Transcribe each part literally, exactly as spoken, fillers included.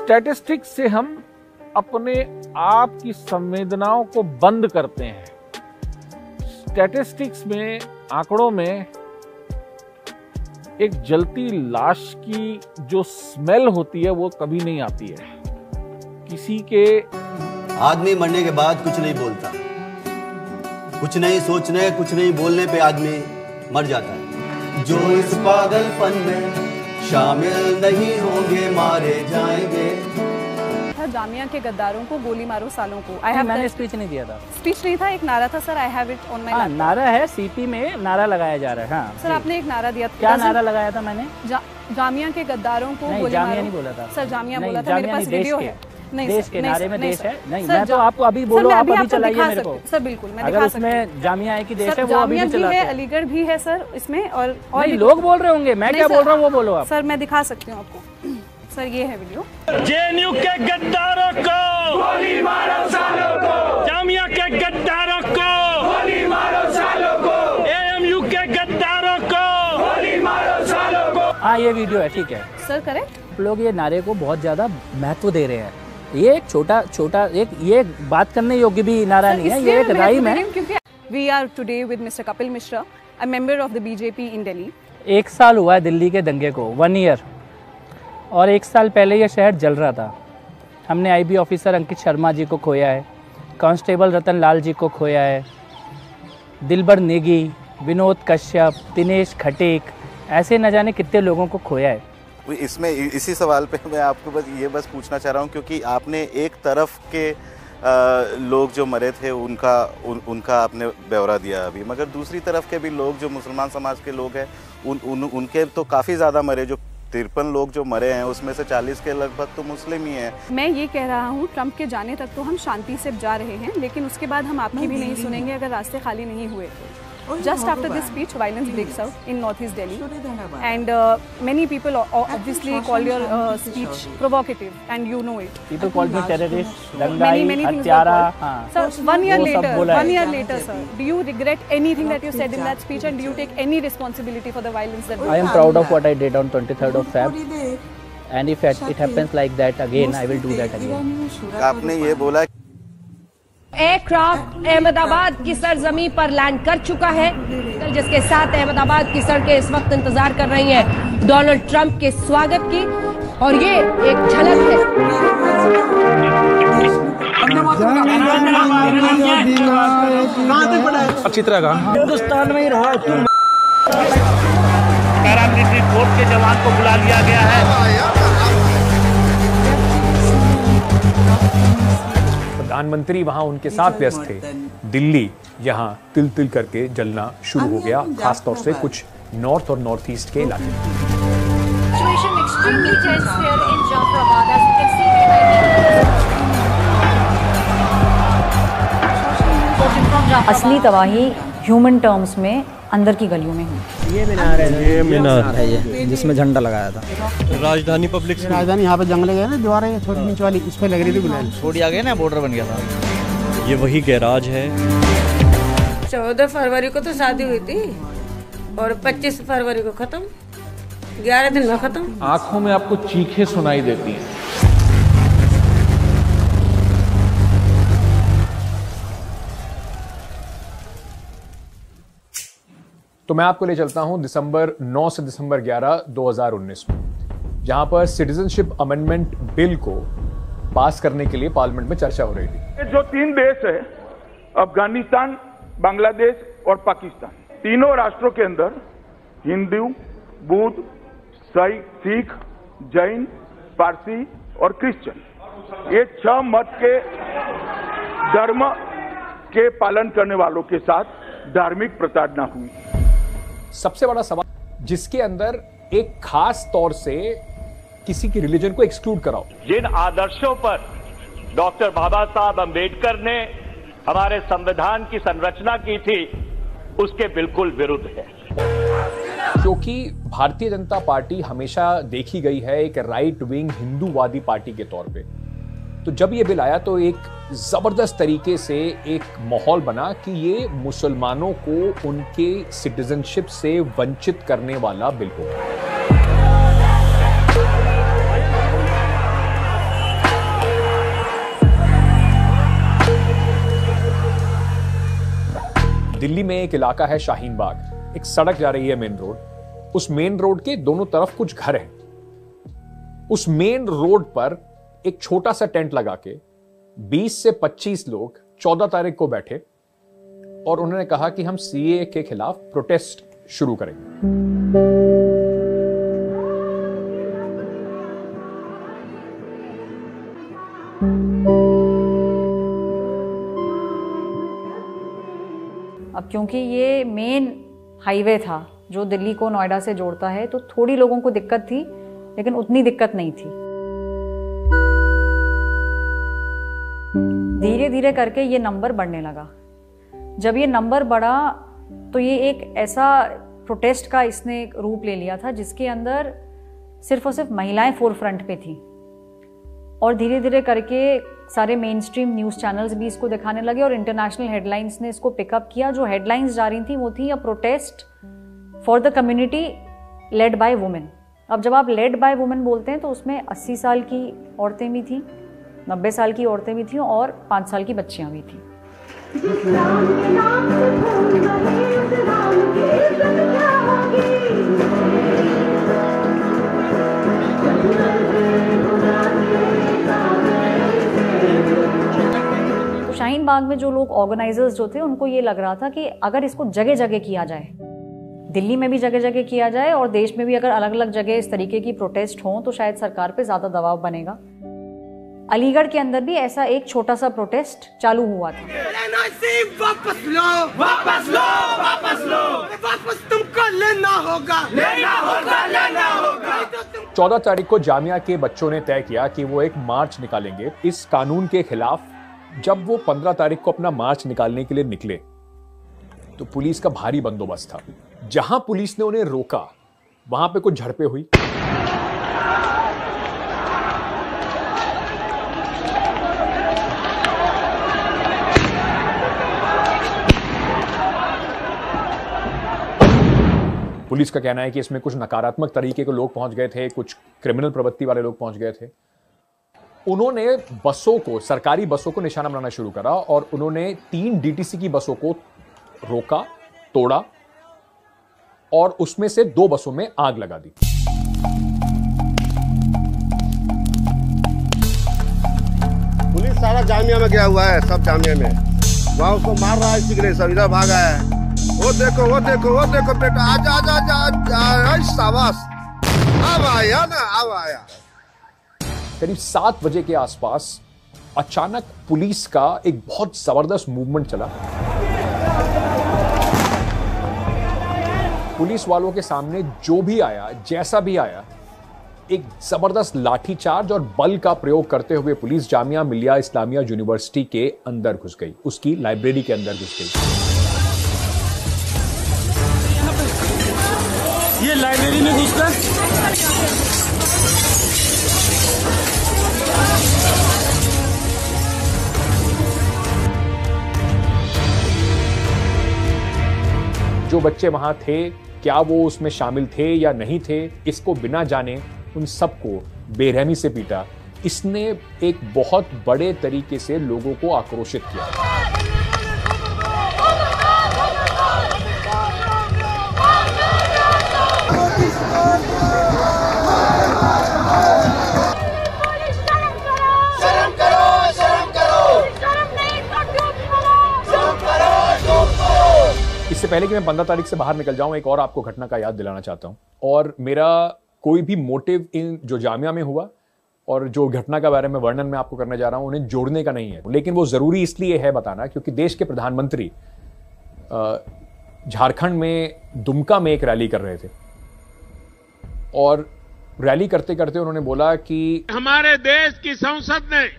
Statistics से हम अपने आप की संवेदनाओं को बंद करते हैं। स्टैटिस्टिक्स में, आंकड़ों में एक जलती लाश की जो स्मेल होती है वो कभी नहीं आती है। किसी के आदमी मरने के बाद कुछ नहीं बोलता, कुछ नहीं सोचने, कुछ नहीं बोलने पे आदमी मर जाता है। जो इस पागलपन में शामिल नहीं होंगे मारे जाएंगे। जामिया के गद्दारों को गोली मारो सालों को। I have मैंने स्पीच नहीं दिया था। स्पीच नहीं था, एक नारा था sir. I have it on my laptop. नारा है, सीपी में नारा लगाया जा रहा है। हाँ सर, आपने एक नारा दिया था। क्या नारा लगाया था मैंने? जा, जामिया के गद्दारों को गोली मारो। जामिया नहीं बोला था सर, जामिया बोला था। मेरे पास वीडियो है। नहीं, देश के नारे में देश है। नहीं, मैं तो आपको अभी बोलो, आप अभी चलाइए मेरे को। सर बिल्कुल, मैं अगर उसमें जामिया है कि देश है, वो अभी भी चलाते हैं। अलीगढ़ भी है सर इसमें, और और लोग बोल रहे होंगे, मैं क्या बोल रहा हूँ वो बोलो आप। सर मैं दिखा सकती हूँ आपको। सर ये है वीडियो। जेएनयू के गद्दारों को गोली मारो सालों को, जामिया के गद्दारों को गोली मारो सालों को, एएमयू के गद्दारों को गोली मारो सालों को। हाँ ये वीडियो है, ठीक है सर, करेक्ट। लोग ये नारे को बहुत ज्यादा महत्व दे रहे हैं। ये एक छोटा छोटा एक ये बात करने योग्य भी नारा नहीं है, ये एक राइम है। We are today with mister Kapil Mishra, a member of the BJP in Delhi. एक साल हुआ है दिल्ली के दंगे को, वन ईयर। और एक साल पहले ये शहर जल रहा था। हमने आईबी ऑफिसर अंकित शर्मा जी को खोया है, कांस्टेबल रतन लाल जी को खोया है, दिलबर नेगी, विनोद कश्यप, दिनेश खटीक, ऐसे न जाने कितने लोगों को खोया है। इसमें इसी सवाल पे मैं आपको बस ये बस पूछना चाह रहा हूँ, क्योंकि आपने एक तरफ के आ, लोग जो मरे थे उनका उन, उनका आपने ब्यौरा दिया अभी, मगर दूसरी तरफ के भी लोग जो मुसलमान समाज के लोग हैं उन, उन उनके तो काफ़ी ज़्यादा मरे। जो तिरपन लोग जो मरे हैं उसमें से चालीस के लगभग तो मुस्लिम ही हैं। मैं ये कह रहा हूँ, ट्रंप के जाने तक तो हम शांति से जा रहे हैं, लेकिन उसके बाद हम आपकी भी नहीं सुनेंगे अगर रास्ते खाली नहीं हुए। Just after this speech, violence breaks out in Northeast Delhi, and uh, many people obviously call your uh, speech provocative, and you know it. People call me terrorist, dangai, hatyara. Sir, one year later, one year later, sir, do you regret anything that you said in that speech, and do you take any responsibility for the violence that? I am proud of what I did on twenty-third of February, and if it happens like that again, I will do that again. आपने ये बोला aircraft Ahmedabad की सरजमी पर land कर चुका है, जिसके साथ अहमदाबाद की सड़कें इस वक्त इंतजार कर रही हैं डोनाल्ड ट्रंप के स्वागत की, और ये एक झलक है। अच्छी तरह का हिंदुस्तान में ही रहा। पैरामिलिट्री फोर्स के जवान को बुला लिया गया है। प्रधानमंत्री वहां उनके साथ व्यस्त थे। दिल्ली यहां तिल तिल करके जलना शुरू हो गया, खासतौर से कुछ नॉर्थ और नॉर्थ ईस्ट के इलाके। असली तबाही ह्यूमन टर्म्स में अंदर की गलियों में हुई। ये मीनार है, ये मीनार है ये जिसमें झंडा लगाया था। राजधानी पब्लिक राजधानी यहाँ पे जंगल गए ना, दीवार है थोड़ी नीचे वाली, इस पे लग रही थी गुलाल, थोड़ी आगे ना बॉर्डर बन गया था। ये वही गैराज है। चौदह फरवरी को तो शादी हुई थी और पच्चीस फरवरी को खत्म, ग्यारह दिन में खत्म। आंखों में आपको चीखें सुनाई देती हैं। तो मैं आपको ले चलता हूं दिसंबर नौ से दिसंबर ग्यारह दो हज़ार उन्नीस में, जहां पर सिटीजनशिप अमेंडमेंट बिल को पास करने के लिए पार्लियामेंट में चर्चा हो रही थी। जो तीन देश है, अफगानिस्तान, बांग्लादेश और पाकिस्तान, तीनों राष्ट्रों के अंदर हिंदू, बुद्ध, सिख, जैन, पारसी और क्रिश्चियन, ये छह मत के धर्म के पालन करने वालों के साथ धार्मिक प्रताड़ना हुई। सबसे बड़ा सवाल, जिसके अंदर एक खास तौर से किसी की रिलीजन को एक्सक्लूड कराओ। जिन आदर्शों पर डॉक्टर बाबा साहब अंबेडकर ने हमारे संविधान की संरचना की थी, उसके बिल्कुल विरुद्ध है। क्योंकि भारतीय जनता पार्टी हमेशा देखी गई है एक राइट विंग हिंदूवादी पार्टी के तौर पे, तो जब ये बिल आया तो एक जबरदस्त तरीके से एक माहौल बना कि ये मुसलमानों को उनके सिटीजनशिप से वंचित करने वाला बिल होगा। दिल्ली में एक इलाका है शाहीन बाग, एक सड़क जा रही है मेन रोड, उस मेन रोड के दोनों तरफ कुछ घर हैं। उस मेन रोड पर एक छोटा सा टेंट लगा के बीस से पच्चीस लोग चौदह तारीख को बैठे और उन्होंने कहा कि हम सीए के खिलाफ प्रोटेस्ट शुरू करेंगे। अब क्योंकि ये मेन हाईवे था जो दिल्ली को नोएडा से जोड़ता है, तो थोड़ी लोगों को दिक्कत थी, लेकिन उतनी दिक्कत नहीं थी। धीरे धीरे करके ये नंबर बढ़ने लगा। जब ये नंबर बढ़ा तो ये एक ऐसा प्रोटेस्ट का इसने रूप ले लिया था जिसके अंदर सिर्फ और सिर्फ महिलाएं फोर फ्रंट पे थी, और धीरे धीरे करके सारे मेन स्ट्रीम न्यूज़ चैनल्स भी इसको दिखाने लगे और इंटरनेशनल हेडलाइंस ने इसको पिकअप किया। जो हेडलाइंस जा रही थी वो थी a protest for the community led by women. अब जब आप लेड बाय वुमेन बोलते हैं तो उसमें अस्सी साल की औरतें भी थी, नब्बे साल की औरतें भी थी और पाँच साल की बच्चियां भी थी। तो शाहीन बाग में जो लोग ऑर्गेनाइजर्स जो थे उनको ये लग रहा था कि अगर इसको जगह जगह किया जाए, दिल्ली में भी जगह जगह किया जाए और देश में भी अगर अलग अलग जगह इस तरीके की प्रोटेस्ट हो तो शायद सरकार पे ज्यादा दबाव बनेगा। अलीगढ़ के अंदर भी ऐसा एक छोटा सा प्रोटेस्ट चालू हुआ था। वापस लो, वापस लो, वापस लो, वापस तुमको लेना होगा, लेना होगा, लेना होगा। चौदह तारीख को जामिया के बच्चों ने तय किया कि वो एक मार्च निकालेंगे इस कानून के खिलाफ। जब वो पंद्रह तारीख को अपना मार्च निकालने के लिए निकले तो पुलिस का भारी बंदोबस्त था। जहां पुलिस ने उन्हें रोका वहां पे कुछ झड़पें हुई। पुलिस का कहना है कि इसमें कुछ नकारात्मक तरीके के लोग पहुंच गए थे, कुछ क्रिमिनल प्रवृत्ति वाले लोग पहुंच गए थे। उन्होंने बसों को, सरकारी बसों को निशाना बनाना शुरू करा और उन्होंने तीन डीटीसी की बसों को रोका, तोड़ा और उसमें से दो बसों में आग लगा दी। पुलिस सारा जामिया में गया हुआ है, सब जामिया में वहां उसको मार रहा है, सिगरेट सब इधर भागा है। वो देखो, वो देखो, वो देखो बेटा, आजा आजा आजा आजा, शाबाश, अब आया ना, अब आया। करीब सात बजे के आसपास अचानक पुलिस का एक बहुत जबरदस्त मूवमेंट चला। पुलिस वालों के सामने जो भी आया, जैसा भी आया, एक जबरदस्त लाठीचार्ज और बल का प्रयोग करते हुए पुलिस जामिया मिलिया इस्लामिया यूनिवर्सिटी के अंदर घुस गई, उसकी लाइब्रेरी के अंदर घुस गई। ये लाइब्रेरी में घुसकर जो बच्चे वहां थे, क्या वो उसमें शामिल थे या नहीं थे, इसको बिना जाने उन सबको बेरहमी से पीटा। इसने एक बहुत बड़े तरीके से लोगों को आक्रोशित किया। इससे पहले कि मैं पंद्रह तारीख से बाहर निकल जाऊं, एक और आपको घटना का याद दिलाना चाहता हूं। और मेरा कोई भी मोटिव इन जो जामिया में हुआ और जो घटना के बारे में वर्णन मैं आपको करने जा रहा हूं, उन्हें जोड़ने का नहीं है, लेकिन वो जरूरी इसलिए है बताना क्योंकि देश के प्रधानमंत्री झारखंड में दुमका में एक रैली कर रहे थे और रैली करते करते उन्होंने बोला कि हमारे देश की संसद ने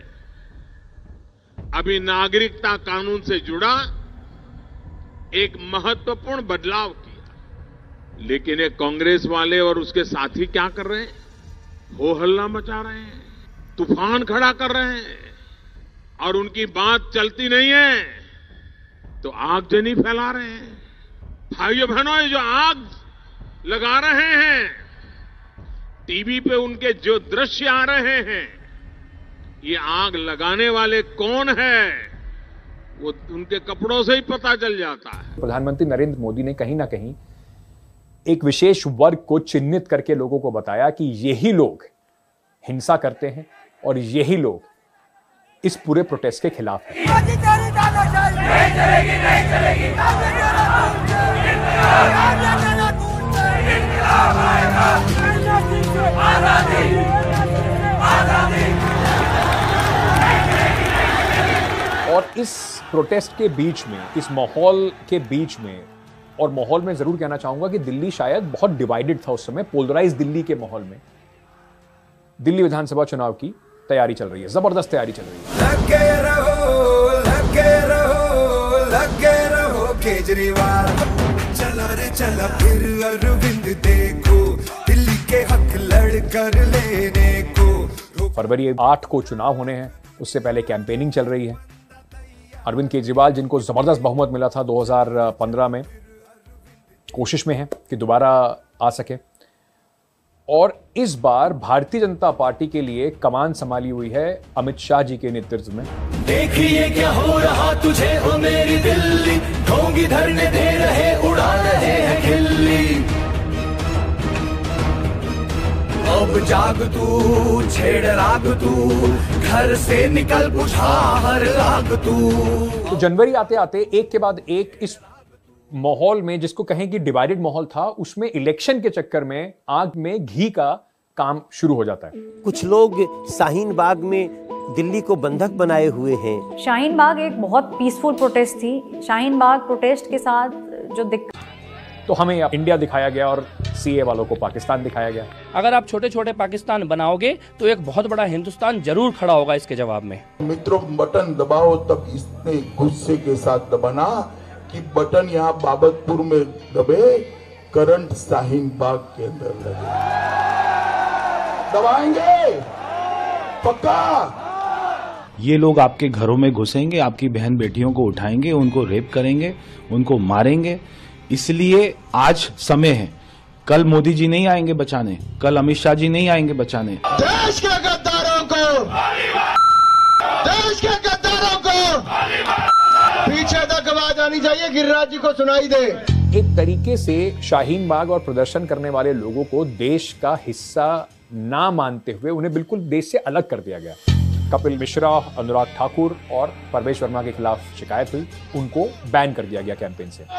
अभी नागरिकता कानून से जुड़ा एक महत्वपूर्ण बदलाव किया, लेकिन ये कांग्रेस वाले और उसके साथी क्या कर रहे हैं? हो हल्ला मचा रहे हैं, तूफान खड़ा कर रहे हैं और उनकी बात चलती नहीं है तो आगजनी फैला रहे हैं। भाइयों बहनों, ये जो आग लगा रहे हैं, टीवी पे उनके जो दृश्य आ रहे हैं, ये आग लगाने वाले कौन है? वो उनके कपड़ों से ही पता चल जाता है। प्रधानमंत्री नरेंद्र मोदी ने कहीं ना कहीं एक विशेष वर्ग को चिन्हित करके लोगों को बताया कि यही लोग हिंसा करते हैं और यही लोग इस पूरे प्रोटेस्ट के खिलाफ हैं। नहीं चलेगी, नहीं चलेगी। और इस प्रोटेस्ट के बीच में, इस माहौल के बीच में, और माहौल में जरूर कहना चाहूंगा कि दिल्ली शायद बहुत डिवाइडेड था उस समय, पोलराइज दिल्ली के माहौल में दिल्ली विधानसभा चुनाव की तैयारी चल रही है, जबरदस्त तैयारी चल रही है। लगे रहो, लगे रहो, लगे रहो केजरीवाल, चला रे चला फिर अरविंद देखो, दिल्ली के हक लड़ कर लेने को। फरवरी आठ को चुनाव होने हैं, उससे पहले कैंपेनिंग चल रही है। अरविंद केजरीवाल, जिनको जबरदस्त बहुमत मिला था दो हज़ार पंद्रह में, कोशिश में है कि दोबारा आ सके। और इस बार भारतीय जनता पार्टी के लिए कमान संभाली हुई है अमित शाह जी के नेतृत्व में। देखिए क्या हो रहा तुझे ओ मेरी दिल्ली, ढोंगी धरने दे रहे, उड़ा रहे हैं खिल्ली। अब जाग तू, छेड़ राग तू, घर से निकल बुझा हर राग तू। तो जनवरी आते आते एक के बाद एक इस माहौल में, जिसको कहें कि डिवाइडेड माहौल था, उसमें इलेक्शन के चक्कर में आग में घी का काम शुरू हो जाता है। कुछ लोग शाहीन बाग में दिल्ली को बंधक बनाए हुए हैं। शाहीन बाग एक बहुत पीसफुल प्रोटेस्ट थी। शाहीन बाग प्रोटेस्ट के साथ जो दिक्कत, तो हमें इंडिया दिखाया गया और सीए वालों को पाकिस्तान दिखाया गया। अगर आप छोटे छोटे पाकिस्तान बनाओगे तो एक बहुत बड़ा हिंदुस्तान जरूर खड़ा होगा इसके जवाब में। मित्रों, बटन दबाओ तब इतने गुस्से के साथ दबाना कि बटन यहाँ बाबतपुर में दबे, करंट शाहीन बाग के अंदर लगे। दबाएंगे पक्का। ये लोग आपके घरों में घुसेंगे, आपकी बहन बेटियों को उठाएंगे, उनको रेप करेंगे, उनको मारेंगे। इसलिए आज समय है। कल मोदी जी नहीं आएंगे बचाने, कल अमित शाह जी नहीं आएंगे बचाने। देश के गद्दारों को, देश के गद्दारों को पीछे तक आवाज आनी चाहिए, गिरिराज जी को सुनाई दे। एक तरीके से शाहीन बाग और प्रदर्शन करने वाले लोगों को देश का हिस्सा ना मानते हुए उन्हें बिल्कुल देश से अलग कर दिया गया। कपिल मिश्रा, अनुराग ठाकुर और परवेश वर्मा के खिलाफ शिकायत हुई, उनको बैन कर दिया गया कैंपेन से।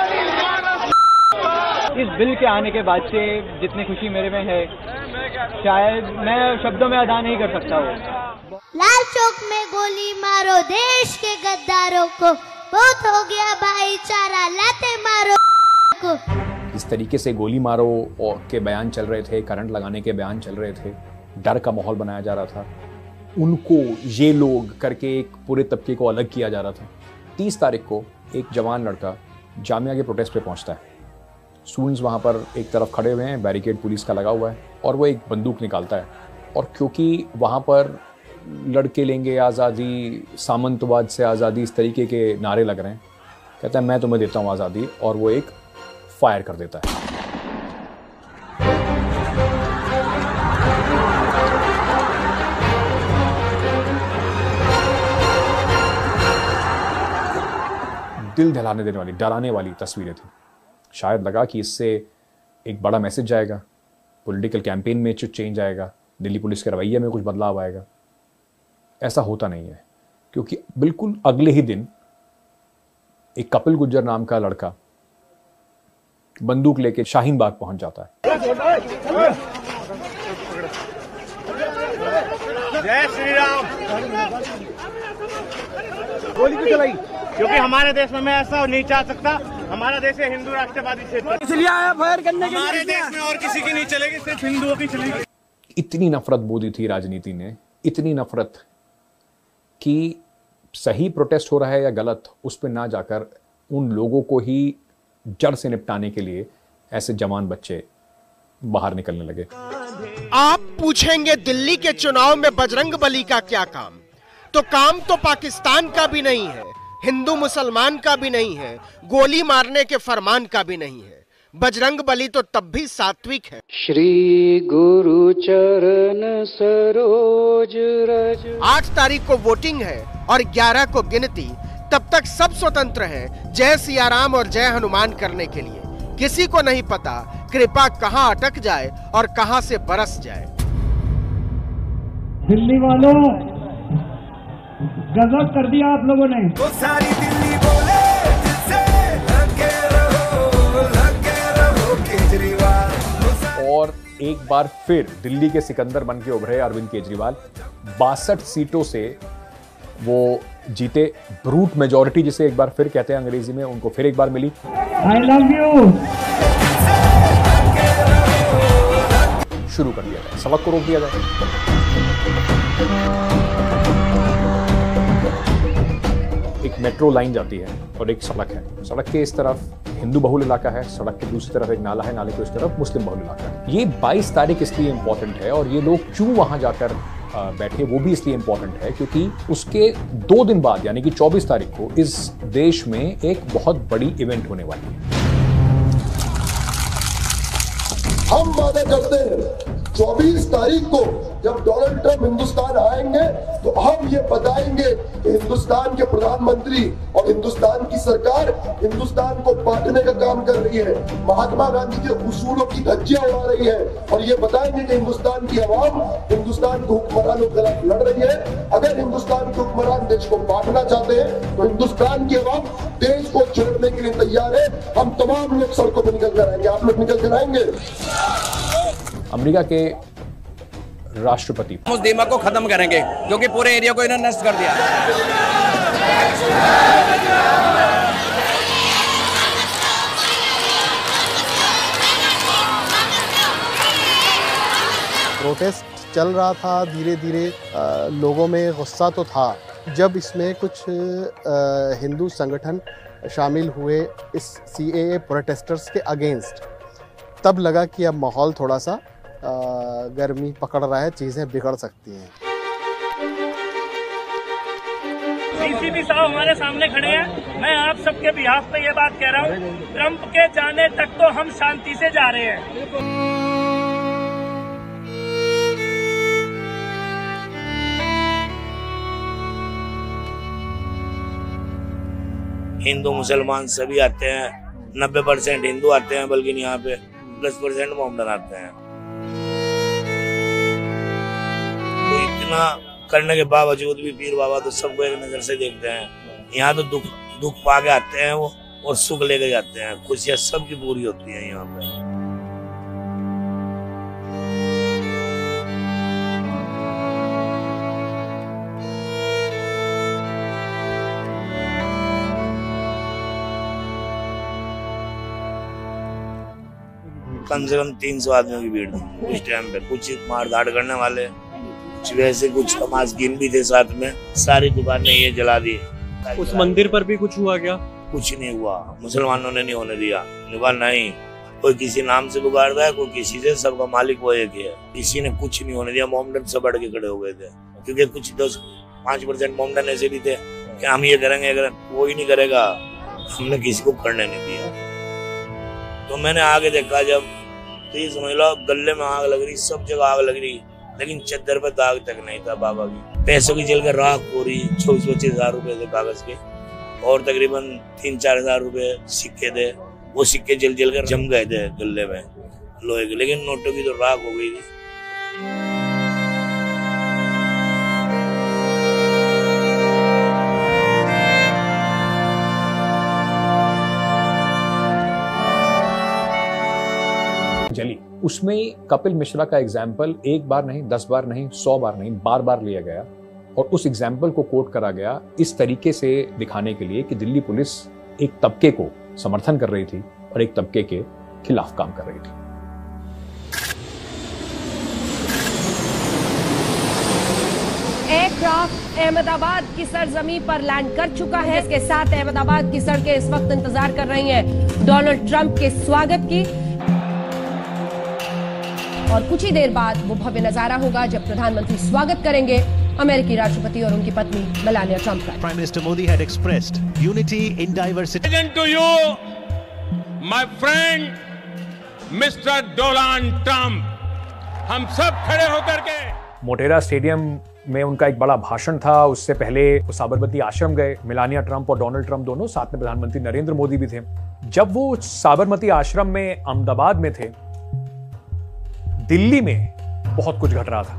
इस बिल के आने के बाद से जितनी खुशी मेरे में है, शायद मैं शब्दों में अदा नहीं कर सकता हूँ। लाल चौक में गोली मारो देश के गद्दारों को, बहुत हो गया भाईचारा, लाते मारो को। इस तरीके से गोली मारो और के बयान चल रहे थे, करंट लगाने के बयान चल रहे थे, डर का माहौल बनाया जा रहा था। उनको ये लोग करके एक पूरे तबके को अलग किया जा रहा था। तीस तारीख को एक जवान लड़का जामिया के प्रोटेस्ट पे पहुंचता है। स्टूडेंट्स वहाँ पर एक तरफ खड़े हुए हैं, बैरिकेड पुलिस का लगा हुआ है, और वो एक बंदूक निकालता है। और क्योंकि वहाँ पर लड़के लेंगे आज़ादी, सामंतवाद से आज़ादी, इस तरीके के नारे लग रहे हैं, कहता है मैं तुम्हें देता हूँ आज़ादी, और वो एक फायर कर देता है। दिल दहलाने देने वाली, डराने वाली तस्वीरें थी। शायद लगा कि इससे एक बड़ा मैसेज जाएगा, पॉलिटिकल कैंपेन में कुछ चेंज आएगा, दिल्ली पुलिस के रवैये में कुछ बदलाव आएगा। ऐसा होता नहीं है, क्योंकि बिल्कुल अगले ही दिन एक कपिल गुज्जर नाम का लड़का बंदूक लेके शाहीन बाग पहुंच जाता है। जय श्री राम। गोली क्यों चलाई? क्योंकि हमारे देश में मैं ऐसा नहीं चाह सकता। हमारा देश है हिंदू राष्ट्रवादी क्षेत्र, इसलिए आया फायर करने के लिए। हमारे देश में और किसी की नहीं चलेगी, सिर्फ हिंदुओं की चलेगी। इतनी नफरत बोधी थी राजनीति ने, इतनी नफरत कि सही प्रोटेस्ट हो रहा है या गलत, उस पर ना जाकर उन लोगों को ही जड़ से निपटाने के लिए ऐसे जवान बच्चे बाहर निकलने लगे। आप पूछेंगे दिल्ली के चुनाव में बजरंग बली का क्या काम? तो काम तो पाकिस्तान का भी नहीं है, हिंदू मुसलमान का भी नहीं है, गोली मारने के फरमान का भी नहीं है। बजरंग बली तो तब भी सात्विक है। श्री गुरु चरण सरोज रज। आठ तारीख को वोटिंग है और ग्यारह को गिनती। तब तक सब स्वतंत्र हैं जय सियाराम और जय हनुमान करने के लिए। किसी को नहीं पता कृपा कहां अटक जाए और कहां से बरस जाए। दिल्ली वालों, गजब कर दिया आप लोगों ने। तो सारी दिल्ली बोले दिल से, लगे रहो लगे रहो केजरीवाल। और एक बार फिर दिल्ली के सिकंदर बन के उभरे अरविंद केजरीवाल। बासठ सीटों से वो जीते। ब्रूट मेजॉरिटी जिसे एक बार फिर कहते हैं अंग्रेजी में, उनको फिर एक बार मिली। I love you. शुरू कर दिया जाए, सड़क को रोक दिया जाए। एक मेट्रो लाइन जाती है और एक सड़क है। सड़क के इस तरफ हिंदू बहुल इलाका है, सड़क के दूसरी तरफ एक नाला है, नाले के उस तरफ मुस्लिम बहुल इलाका है। ये बाईस तारीख इसलिए इंपॉर्टेंट है और ये लोग क्यों वहां जाकर बैठे वो भी इसलिए इंपॉर्टेंट है क्योंकि उसके दो दिन बाद यानी कि चौबीस तारीख को इस देश में एक बहुत बड़ी इवेंट होने वाली है। हम वादे करते हैं चौबीस तारीख को जब डोनाल्ड ट्रंप हिंदुस्तान आएंगे तो हम ये बताएंगे कि हिंदुस्तान के प्रधानमंत्री और हिंदुस्तान की सरकार हिंदुस्तान को बांटने का काम कर रही है, महात्मा गांधी के उसूलों की धज्जियां उड़ा रही है और ये बताएंगे कि हिंदुस्तान की आवाम हिंदुस्तान के हुक्मरानों के खिलाफ लड़ रही है। अगर हिंदुस्तान के हुक्मरान देश को बांटना चाहते हैं तो हिंदुस्तान की आवाम देश को छोड़ने के लिए तैयार है। हम तमाम लोग सड़कों पर निकल कर आएंगे। आप लोग निकल कर आएंगे। अमेरिका के राष्ट्रपति उस दीमक को खत्म करेंगे क्योंकि पूरे एरिया को इन्होंने नष्ट कर दिया। प्रोटेस्ट चल रहा था धीरे धीरे, लोगों में गुस्सा तो था। जब इसमें कुछ आ, हिंदू संगठन शामिल हुए इस सी ए ए प्रोटेस्टर्स के अगेंस्ट, तब लगा कि अब माहौल थोड़ा सा आ, गर्मी पकड़ रहा है, चीज़ें बिगड़ सकती हैं। डीसीपी साहब हमारे सामने खड़े हैं। मैं आप सबके बिहाफ पे ये बात कह रहा हूँ, ट्रंप के जाने तक तो हम शांति से जा रहे हैं। हिंदू मुसलमान सभी आते हैं, नब्बे परसेंट हिंदू आते हैं, बल्कि यहाँ पे दस परसेंट मोमडन आते हैं। तो इतना करने के बावजूद भी पीर बाबा तो सबको एक नजर से देखते हैं। यहाँ तो दुख दुख पा के आते हैं वो और सुख लेके जाते हैं। खुशियाँ सबकी पूरी होती है यहाँ पे। कम से कम तीन सौ आदमियों की भीड़ थी उस टाइम पे। कुछ मार धाड़ करने वाले, कुछ वैसे, कुछ तमाशगीन भी थे साथ में। सारी दुकानें ये जला दी। उस मंदिर पर भी कुछ हुआ क्या? कुछ नहीं हुआ, मुसलमानों ने नहीं होने दिया। नहीं, कोई किसी नाम से बिगाड़ता है, कोई किसी से, सबका मालिक वो एक है। किसी ने कुछ नहीं होने दिया। मोमडन से बढ़ के खड़े हो गए थे क्योंकि कुछ दस पांच परसेंट मोमडन ऐसे भी थे कि हम ये करेंगे, अगर वो ही नहीं करेगा। हमने किसी को करने नहीं दिया। तो मैंने आगे देखा, जब तो ये समझ लो गले में आग लग रही, सब जगह आग लग रही, लेकिन चद्दर पे दाग तक नहीं था बाबा की। पैसों की जलकर राख हो रही। चौबीस पच्चीस हजार रुपए थे कागज के और तकरीबन तीन चार हजार रुपए सिक्के थे। वो सिक्के जल जल कर जम गए थे गले में लोहे के, लेकिन नोटों की तो राख हो गई थी। जली। उसमें कपिल मिश्रा का एग्जाम्पल एक बार नहीं, दस बार नहीं, सौ बार नहीं, बार बार लिया गया और उस एग्जाम्पल को कोट करा गया इस तरीके से दिखाने के लिए कि दिल्ली पुलिस एक तबके को समर्थन कर रही थी और एक तबके के खिलाफ काम कर रही थी। एयरक्राफ्ट अहमदाबाद की सरजमी पर लैंड कर चुका है। इसके साथ अहमदाबाद की सड़कें इस वक्त इंतजार कर रही हैं डोनाल्ड ट्रंप के स्वागत की। और कुछ ही देर बाद वो भव्य नजारा होगा जब प्रधानमंत्री स्वागत करेंगे अमेरिकी राष्ट्रपति और उनकी पत्नी मेलानिया ट्रंप का। Prime Minister Modi had expressed unity in diversity. Present to you, my friend, Mister Donald Trump. हम सब खड़े होकर के मोटेरा स्टेडियम में उनका एक बड़ा भाषण था। उससे पहले वो साबरमती आश्रम गए। मेलानिया ट्रंप और डोनाल्ड ट्रंप दोनों, साथ में प्रधानमंत्री नरेंद्र मोदी भी थे। जब वो साबरमती आश्रम में अहमदाबाद में थे, दिल्ली में बहुत कुछ घट रहा था।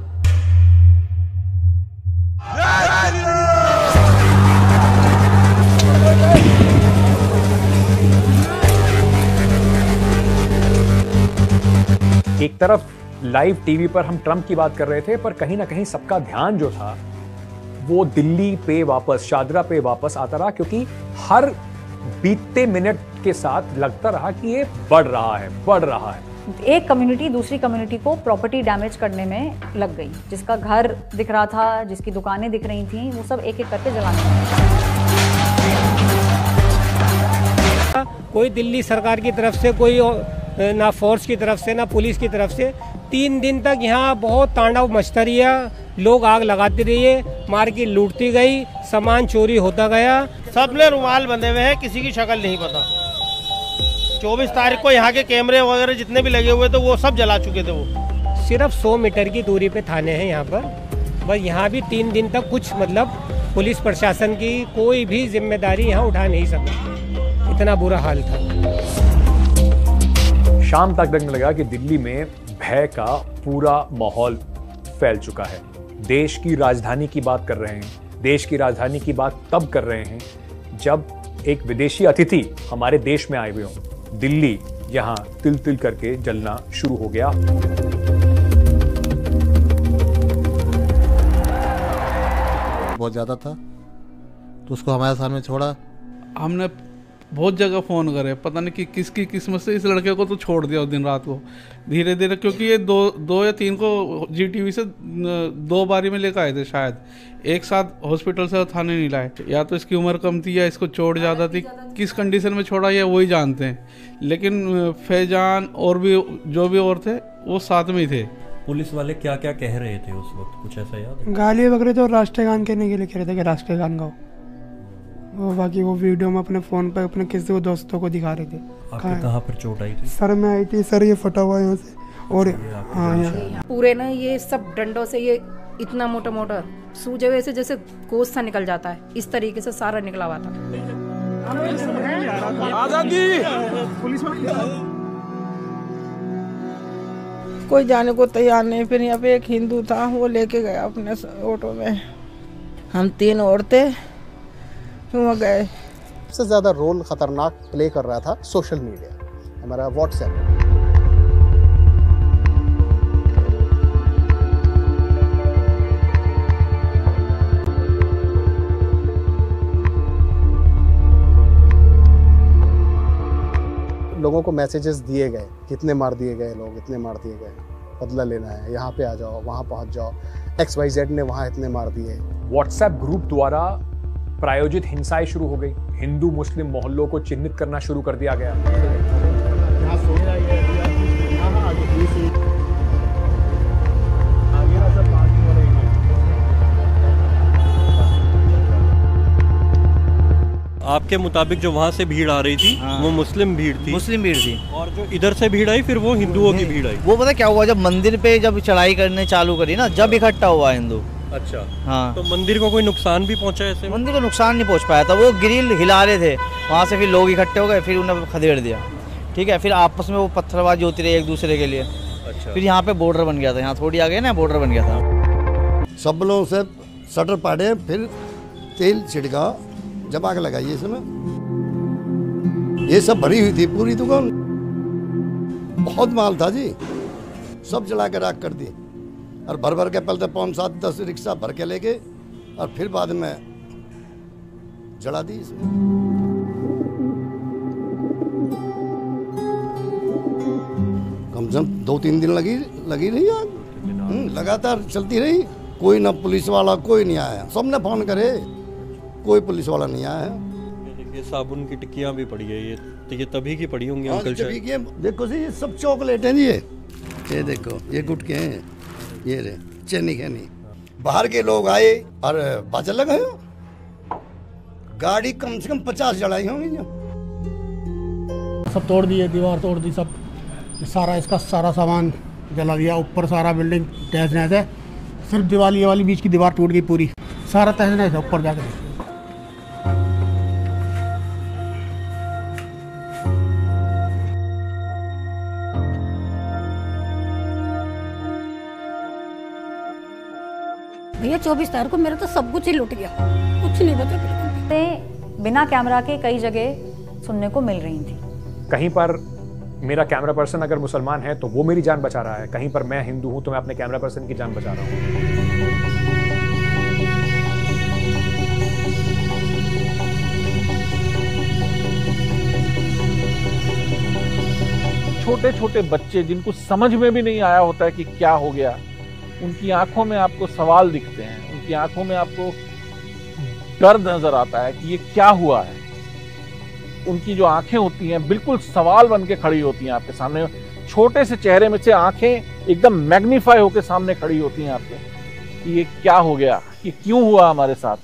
एक तरफ लाइव टीवी पर हम ट्रंप की बात कर रहे थे, पर कहीं ना कहीं सबका ध्यान जो था वो दिल्ली पे वापस, शादरा पे वापस आता रहा, क्योंकि हर बीतते मिनट के साथ लगता रहा कि ये बढ़ रहा है बढ़ रहा है एक कम्युनिटी दूसरी कम्युनिटी को प्रॉपर्टी डैमेज करने में लग गई। जिसका घर दिख रहा था, जिसकी दुकानें दिख रही थी, वो सब एक एक करके जलाने लगे। कोई दिल्ली सरकार की तरफ से, कोई ना फोर्स की तरफ से, ना पुलिस की तरफ से, तीन दिन तक यहाँ बहुत तांडव मचता रहा। लोग आग लगाते रहे, मार्केट लूटती गई, सामान चोरी होता गया। सबने रुमाल बंधे हुए हैं, किसी की शक्ल नहीं पता। चौबीस तारीख को यहाँ के कैमरे वगैरह जितने भी लगे हुए थे वो सब जला चुके थे। वो सिर्फ सौ मीटर की दूरी पे थाने हैं यहाँ पर। बस यहाँ भी तीन दिन तक कुछ मतलब पुलिस प्रशासन की कोई भी जिम्मेदारी यहाँ उठा नहीं सका। इतना बुरा हाल था। शाम तक लगने लगा कि दिल्ली में भय का पूरा माहौल फैल चुका है। देश की राजधानी की बात कर रहे हैं। देश की राजधानी की बात तब कर रहे हैं जब एक विदेशी अतिथि हमारे देश में आए हुए हों। दिल्ली यहां तिल तिल करके जलना शुरू हो गया। बहुत ज्यादा था तो उसको हमारे सामने छोड़ा। हमने बहुत जगह फ़ोन करे, पता नहीं कि किसकी किस्मत से इस लड़के को तो छोड़ दिया उस दिन रात को। धीरे धीरे, क्योंकि ये दो दो या तीन को जीटीवी से दो बारी में लेकर आए थे शायद, एक साथ हॉस्पिटल से थाने नहीं लाए। या तो इसकी उम्र कम थी या इसको चोट ज़्यादा थी। किस कंडीशन में छोड़ा ये वही जानते हैं। लेकिन फैजान और भी जो भी और थे वो साथ में ही थे। पुलिस वाले क्या क्या कह रहे थे उस वक्त, कुछ ऐसा याद है? गाली वगैरह तो राष्ट्रीय गान कहने के लिए कह रहे थे कि राष्ट्रीय गान गाओ। वो बाकी वो वीडियो में अपने फोन पे अपने किसी दोस्तों को दिखा रहे थे। आपके कहाँ पर चोट आई थी? सर में आई थी सर, ये फटा हुआ यहाँ से। और हाँ यहाँ पूरे ना ये सब डंडों से ये इतना मोटा मोटा सूजे हुए से जैसे गोश्त सा निकल जाता है, इस तरीके से सारा निकला हुआ था। कोई जाने को तैयार नहीं। फिर यहाँ पे एक हिंदू था, वो लेके गया अपने ऑटो में। हम तीन औरतें वहाँ गए। सबसे ज़्यादा रोल खतरनाक प्ले कर रहा था सोशल मीडिया, हमारा व्हाट्सएप। लोगों को मैसेजेस दिए गए, कितने मार दिए गए लोग, इतने मार दिए गए, बदला लेना है, यहाँ पे आ जाओ, वहाँ पहुँच जाओ, एक्स वाई जेड ने वहाँ इतने मार दिए। व्हाट्सएप ग्रुप द्वारा प्रायोजित हिंसाएं शुरू हो गई। हिंदू मुस्लिम मोहल्लों को चिन्हित करना शुरू कर दिया गया। आपके मुताबिक जो वहाँ से भीड़ आ रही थी, हाँ। वो मुस्लिम भीड़ थी? मुस्लिम भीड़ थी। और जो इधर से भीड़ आई फिर वो हिंदुओं की भीड़ आई? वो पता क्या हुआ, जब मंदिर पे जब चढ़ाई करने चालू करी ना, जब इकट्ठा हुआ हिंदू। अच्छा हाँ। तो मंदिर को कोई नुकसान भी पहुंचा ऐसे? मंदिर को नुकसान नहीं पहुंच पाया था, वो ग्रिल हिला रहे थे, वहाँ से फिर लोग इकट्ठे हो गए, फिर उन्हें खदेड़ दिया। ठीक है, फिर आपस में वो पत्थरबाजी होती रही एक दूसरे के लिए। अच्छा। फिर यहाँ पे बॉर्डर बन गया था, यहाँ थोड़ी आगे ना बॉर्डर बन गया था। सब लोगों से शटर पाड़े, फिर तेल छिड़का, जब आग लगाई इसमें। ये सब भरी हुई थी पूरी दुकान, बहुत माल था जी, सब जला के राख कर दी। और भर भर के पहले तो पाँच सात दस रिक्शा भर के ले गए और फिर बाद में जला दी इसमें। कम से कम दो तीन दिन लगी लगी रही आग, लगातार चलती रही। कोई ना पुलिस वाला कोई नहीं आया, सबने फोन करे, कोई पुलिस वाला नहीं आया। देखिए साबुन की टिक्कियां भी पड़ी है, ये तो ये तभी की पड़ी होंगी अंकल शायद। देखो जी, ये सब चॉकलेट हैं जी, ये ये देखो, ये गुटके हैं, ये रे चेनी खेनी। बाहर के लोग आए और बाजा लगाए, गाड़ी कम से कम पचास जलाई होंगी जो। सब तोड़ दिए, दीवार तोड़ दी, सब सारा इसका सारा सामान जला दिया। ऊपर सारा बिल्डिंग तहस नहस है, सिर्फ दीवार ये वाली बीच की दीवार टूट गई पूरी, सारा तहस नहस ऊपर जाकर। भैया चौबीस तारीख को मेरा तो सब कुछ ही लुट गया, कुछ नहीं बचा बिल्कुल। बिना कैमरा के कई जगह सुनने को मिल रही थी। कहीं पर मेरा कैमरा पर्सन अगर मुसलमान है तो वो मेरी जान बचा रहा है, कहीं पर मैं हिंदू हूं तो मैं अपने कैमरा पर्सन की जान बचा रहा हूं। छोटे छोटे बच्चे जिनको समझ में भी नहीं आया होता है कि क्या हो गया, उनकी आंखों में आपको सवाल दिखते हैं, उनकी आंखों में आपको डर नजर आता है कि ये क्या हुआ है। उनकी जो आंखें होती हैं बिल्कुल सवाल बन के खड़ी होती हैं आपके सामने, छोटे से चेहरे में से आंखें एकदम मैग्नीफाई होकर सामने खड़ी होती हैं आपके कि ये क्या हो गया, ये क्यों हुआ हमारे साथ।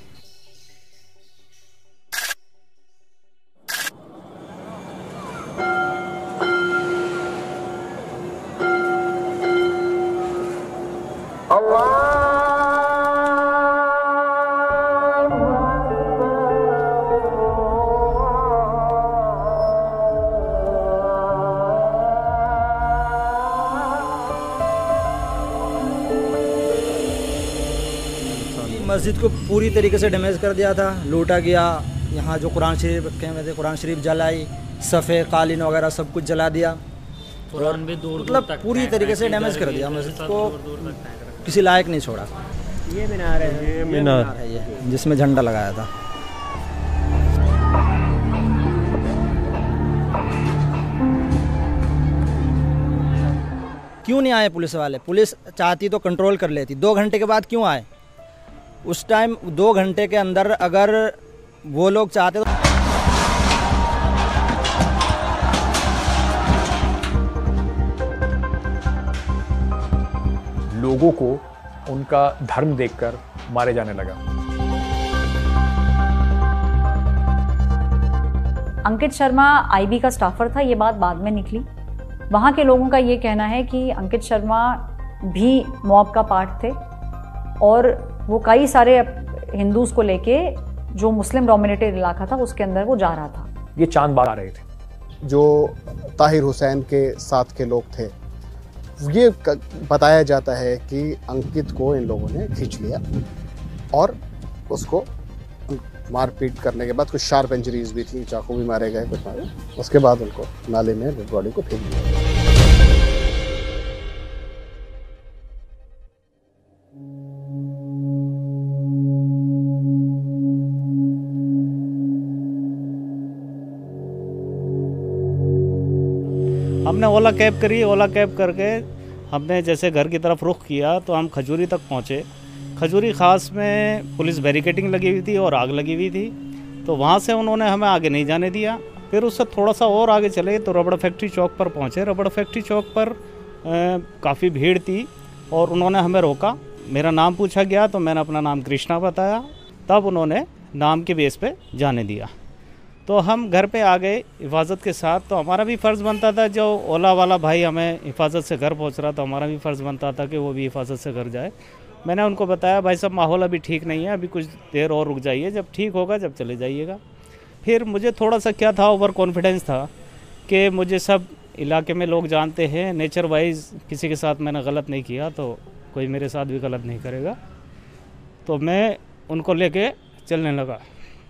मस्जिद को पूरी तरीके से डैमेज कर दिया था, लूटा गया। यहाँ जो कुरान शरीफ रखे हुए थे, कुरान शरीफ जलाई, सफ़े कालीन वगैरह सब कुछ जला दिया, कुरान भी दूर मतलब पूरी तरीके से डैमेज कर दिया। मस्जिद को किसी लायक नहीं छोड़ा। ये मीनार है, ये मीनार है ये जिसमें झंडा लगाया था। क्यों नहीं आए पुलिस वाले? पुलिस चाहती तो कंट्रोल कर लेती। दो घंटे के बाद क्यों आए? उस टाइम दो घंटे के अंदर अगर वो लोग चाहते तो लोगों को उनका धर्म देखकर मारे जाने लगा। अंकित शर्मा आईबी का स्टाफर था, ये बात बाद में निकली। वहाँ के लोगों का ये कहना है कि अंकित शर्मा भी मॉब का पार्ट थे और वो कई सारे हिंदूज को लेके जो मुस्लिम डोमिनेटेड इलाका था उसके अंदर वो जा रहा था। ये चांद बाग आ रहे थे। जो ताहिर हुसैन के साथ के लोग थे, ये बताया जाता है कि अंकित को इन लोगों ने खींच लिया और उसको मारपीट करने के बाद कुछ शार्प इंजरीज भी थी, चाकू भी मारे गए कुछ मारे, उसके बाद उनको नाले में डेड बॉडी को फेंक दिया। हमने ओला कैब करी, ओला कैब करके हमने जैसे घर की तरफ रुख किया तो हम खजूरी तक पहुँचे। खजूरी ख़ास में पुलिस बैरिकेडिंग लगी हुई थी और आग लगी हुई थी, तो वहाँ से उन्होंने हमें आगे नहीं जाने दिया। फिर उससे थोड़ा सा और आगे चले तो रबड़ फैक्ट्री चौक पर पहुँचे। रबड़ फैक्ट्री चौक पर काफ़ी भीड़ थी और उन्होंने हमें रोका। मेरा नाम पूछा गया तो मैंने अपना नाम कृष्णा बताया, तब उन्होंने नाम के बेस पे जाने दिया। तो हम घर पे आ गए हिफाजत के साथ। तो हमारा भी फ़र्ज़ बनता था, जो ओला वाला भाई हमें हिफाजत से घर पहुंच रहा, तो हमारा भी फ़र्ज़ बनता था कि वो भी हिफाजत से घर जाए। मैंने उनको बताया भाई साहब माहौल अभी ठीक नहीं है, अभी कुछ देर और रुक जाइए, जब ठीक होगा जब चले जाइएगा। फिर मुझे थोड़ा सा क्या था, ओवर कॉन्फिडेंस था कि मुझे सब इलाके में लोग जानते हैं, नेचर वाइज किसी के साथ मैंने गलत नहीं किया तो कोई मेरे साथ भी गलत नहीं करेगा। तो मैं उनको लेके चलने लगा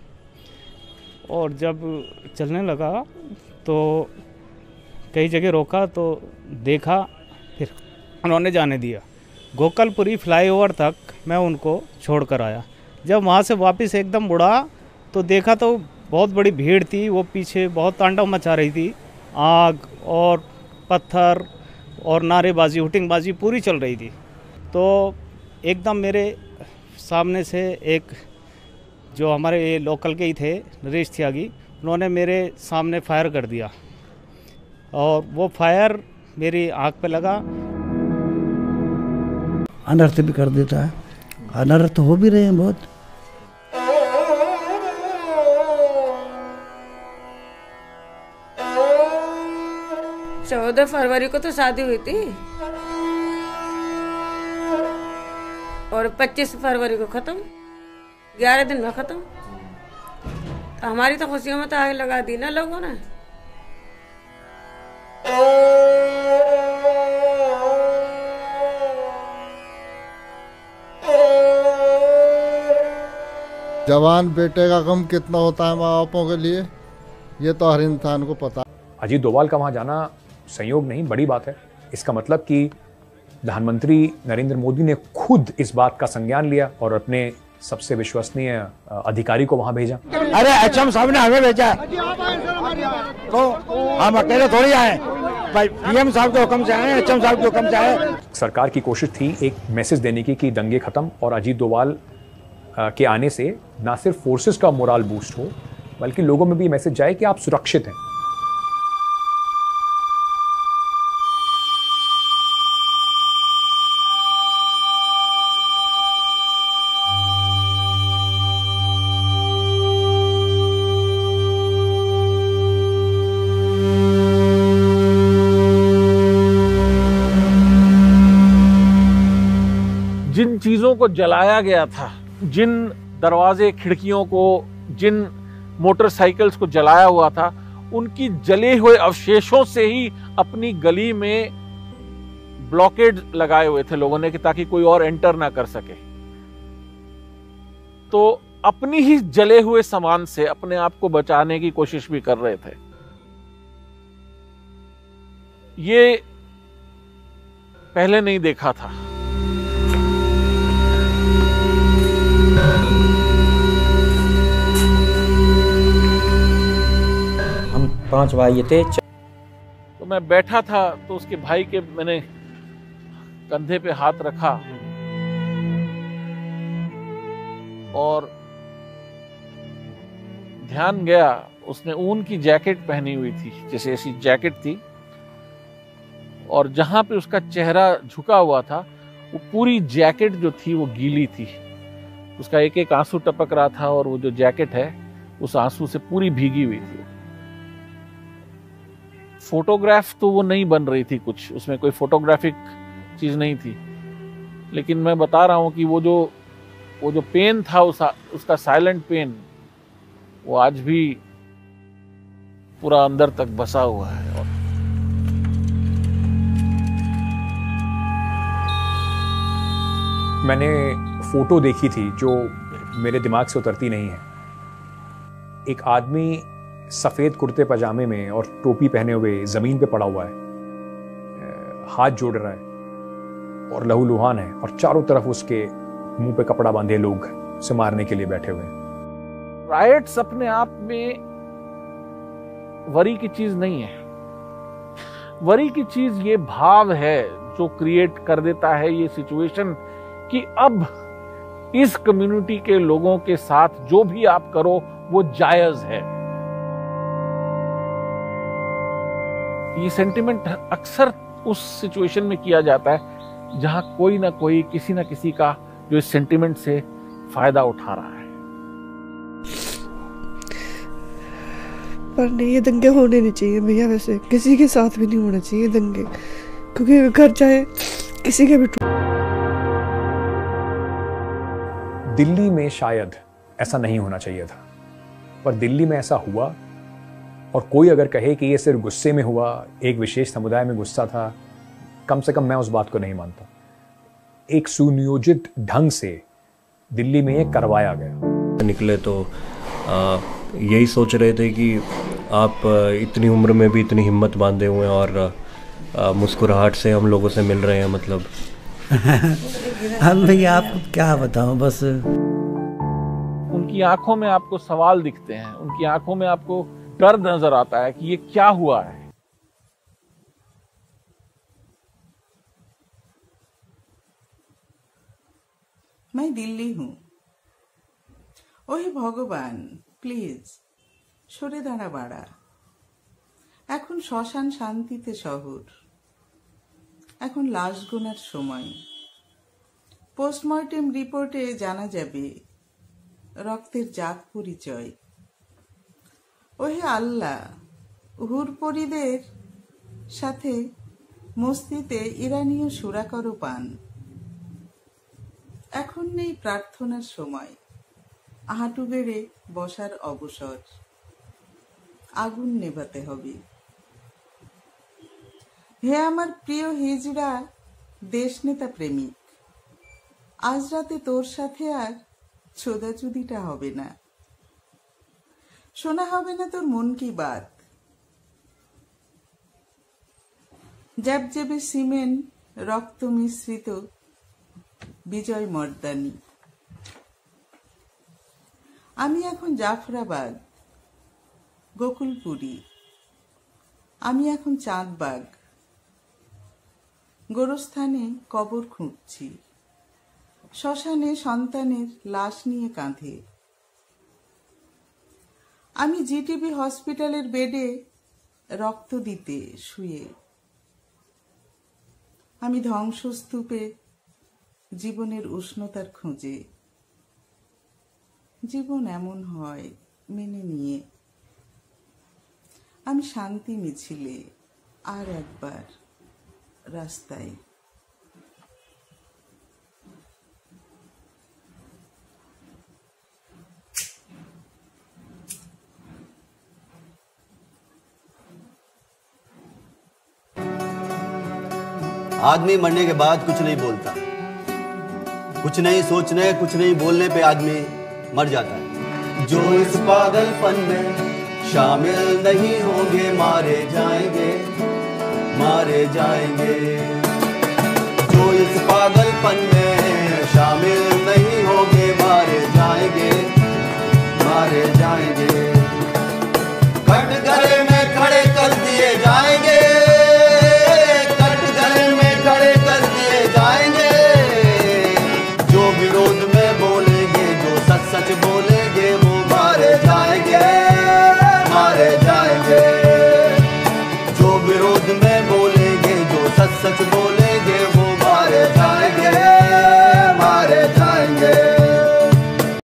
और जब चलने लगा तो कई जगह रोका तो देखा, फिर उन्होंने जाने दिया। गोकलपुरी फ्लाईओवर तक मैं उनको छोड़ कर आया। जब वहाँ से वापस एकदम मुड़ा तो देखा तो बहुत बड़ी भीड़ थी, वो पीछे बहुत तांडव मचा रही थी, आग और पत्थर और नारेबाजी हुटिंगबाजी पूरी चल रही थी। तो एकदम मेरे सामने से एक जो हमारे लोकल के ही थे, नरेश त्यागी, उन्होंने मेरे सामने फायर कर दिया और वो फायर मेरी आँख पे लगा। अनर्थ भी कर देता है, अनर्थ हो भी रहे हैं बहुत। चौदह फरवरी को तो शादी हुई थी। और पच्चीस फरवरी को ख़त्म, ग्यारह दिन में ख़त्म। तो हमारी तो खुशियों में तो आग लगा दी ना लोगों ने। जवान बेटे का गम कितना होता है माँ बापों के लिए, ये तो हर इंसान को पता। अजीत डोभाल का वहाँ जाना संयोग नहीं, बड़ी बात है। इसका मतलब कि प्रधानमंत्री नरेंद्र मोदी ने खुद इस बात का संज्ञान लिया और अपने सबसे विश्वसनीय अधिकारी को वहाँ भेजा। अरे एचएम साहब ने हमें भेजा, तो हम अकेले थोड़ी आए, भाई पीएम साहब के हुक्म से आए, एचएम साहब के हुक्म से आए। सरकार की कोशिश थी एक मैसेज देने की कि दंगे खत्म, और अजीत डोभाल के आने से ना सिर्फ फोर्सेस का मोराल बूस्ट हो, बल्कि लोगों में भी मैसेज जाए कि आप सुरक्षित हैं। जिन चीजों को जलाया गया था, जिन दरवाजे खिड़कियों को, जिन मोटरसाइकिल्स को जलाया हुआ था, उनकी जले हुए अवशेषों से ही अपनी गली में ब्लॉकेड लगाए हुए थे लोगों ने कि ताकि कोई और एंटर ना कर सके। तो अपनी ही जले हुए सामान से अपने आप को बचाने की कोशिश भी कर रहे थे। ये पहले नहीं देखा था। पांच भाई थे। तो मैं बैठा था तो उसके भाई के मैंने कंधे पे हाथ रखा और ध्यान गया, उसने ऊन की जैकेट पहनी हुई थी, जैसे ऐसी जैकेट थी, और जहां पे उसका चेहरा झुका हुआ था वो पूरी जैकेट जो थी वो गीली थी। उसका एक एक आंसू टपक रहा था और वो जो जैकेट है उस आंसू से पूरी भीगी हुई थी। फोटोग्राफ तो वो नहीं बन रही थी, कुछ उसमें कोई फोटोग्राफिक चीज नहीं थी, लेकिन मैं बता रहा हूं कि वो जो वो जो पेन था, उस, उसका साइलेंट पेन, वो आज भी पूरा अंदर तक बसा हुआ है। और मैंने फोटो देखी थी जो मेरे दिमाग से उतरती नहीं है। एक आदमी सफेद कुर्ते पजामे में और टोपी पहने हुए जमीन पे पड़ा हुआ है, हाथ जोड़ रहा है और लहूलुहान है, और चारों तरफ उसके मुंह पे कपड़ा बांधे लोग उसे मारने के लिए बैठे हुए हैं। राइट्स अपने आप में वरी की चीज नहीं है। वरी की चीज ये भाव है जो क्रिएट कर देता है ये सिचुएशन कि अब इस कम्युनिटी के लोगों के साथ जो भी आप करो वो जायज है। ये सेंटिमेंट अक्सर उस सिचुएशन में किया जाता है जहां कोई ना कोई, किसी ना किसी का जो इस सेंटिमेंट से फायदा उठा रहा है। पर नहीं, ये दंगे होने नहीं चाहिए भैया, वैसे किसी के साथ भी नहीं होने चाहिए दंगे, क्योंकि घर चाहे किसी के भी। दिल्ली में शायद ऐसा नहीं होना चाहिए था, पर दिल्ली में ऐसा हुआ। और कोई अगर कहे कि ये सिर्फ गुस्से में हुआ, एक विशेष समुदाय में गुस्सा था, कम से कम मैं उस बात को नहीं मानता। एक सुनियोजित ढंग से दिल्ली में ये करवाया गया। निकले तो आ, यही सोच रहे थे कि आप इतनी उम्र में भी इतनी हिम्मत बांधे हुए हैं और आ, मुस्कुराहट से हम लोगों से मिल रहे हैं, मतलब हम भैया आपको क्या बताऊं, बस उनकी आंखों में आपको सवाल दिखते हैं, उनकी आंखों में आपको डर नजर आता है कि ये क्या हुआ है। मैं दिल्ली हूँ। ओहे भगवान, प्लीज সরে দাঁড়া বাড়া। এখন শ্মশান শান্তিতে শহর, এখন লাশ গোনার সময়। পোস্টমর্টেম রিপোর্টে জানা যাবে রক্তের জাত পরিচয়। ওহে আল্লাহ, হুরপরিদের সাথে মস্তিতে ইরানীয় সুরা করো পান। এখন নেই প্রার্থনার সময়, হাঁটু গেড়ে বসার অবসর। আগুন নেভাতে হবে। হে আমার প্রিয় হিজড়া দেশ নেতা প্রেমিক, আজ রাতে তোর সাথে আর ছোদাচুদিটা হবে না, শোনা হবে না তোর মন কি বাত। জ্যাবজ্যাবে সিমেন্ট রক্ত মিশ্রিত বিজয় মর্দানি। আমি এখন জাফরাবাদ, গোকুলপুরী, আমি এখন চাঁদবাগ, গোরস্থানে কবর খুঁড়ছি, শ্মশানে সন্তানের লাশ নিয়ে কাঁধে। আমি জিটিবি হসপিটালের বেডে রক্ত দিতে শুয়ে। আমি ধ্বংসস্তূপে জীবনের উষ্ণতার খোঁজে। জীবন এমন হয় মেনে নিয়ে। আমি শান্তি মিছিলে আর একবার রাস্তায়। आदमी मरने के बाद कुछ नहीं बोलता, कुछ नहीं सोचने कुछ नहीं बोलने पे आदमी मर जाता है। जो इस पागलपन में शामिल नहीं होंगे मारे जाएंगे, मारे जाएंगे। जो इस पागलपन में शामिल नहीं होंगे मारे जाएंगे, मारे जाएंगे। कटघरे में खड़े कर दिए जाएंगे, कटघरे में खड़े कर दिए जाएंगे। जो विरोध में बोलेंगे, जो सच सच बोलेंगे वो मारे जाएंगे।